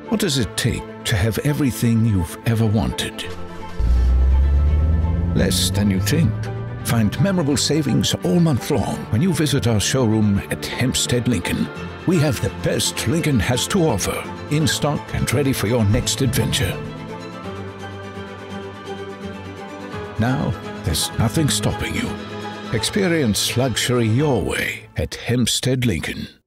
What does it take to have everything you've ever wanted? Less than you think. Find memorable savings all month long when you visit our showroom at Hempstead Lincoln. We have the best Lincoln has to offer, in stock and ready for your next adventure. Now, there's nothing stopping you. Experience luxury your way at Hempstead Lincoln.